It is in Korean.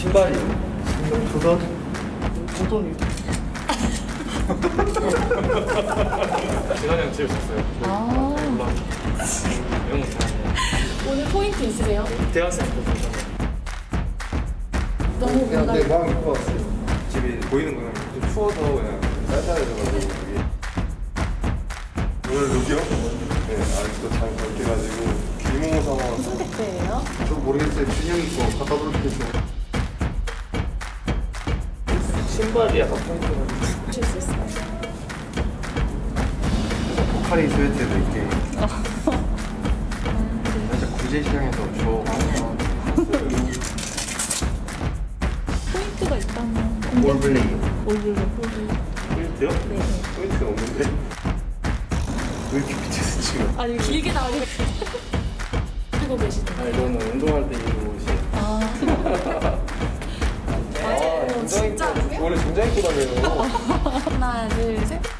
신발이 도전 재난이 형 제일 쳤어요. 이런 거 잘하네요. 오늘 포인트 있으세요? 대학생 때 너무 그냥 뭔가 내 마음 입고 왔어요. 집이 보이는 거는 좀 추워서 그냥 쌀쌀해져가지고 이게 오늘 룩이요? 네, 아직도 잘 벗겨가지고 귀모모 상황 무슨 택배예요? 저 모르겠어요. 준영이 거 갖다 부를게요. 신발이 약간 포인트가 줄 수 있어요. 포카리 스웨트도 있게 살짝 구제시장에서 줘. 포인트가 있다면 올블레이 올블레이. 포인트요? 네. 포인트가 없는데 왜 이렇게 밑에서 찍어? 아니 길게 나오고 쓰고 계시는 아니 거예요? 저는 운동할 때 입는 옷이 맞아요. 진짜 원래 정장 입고 다녀요. 하나 둘 셋.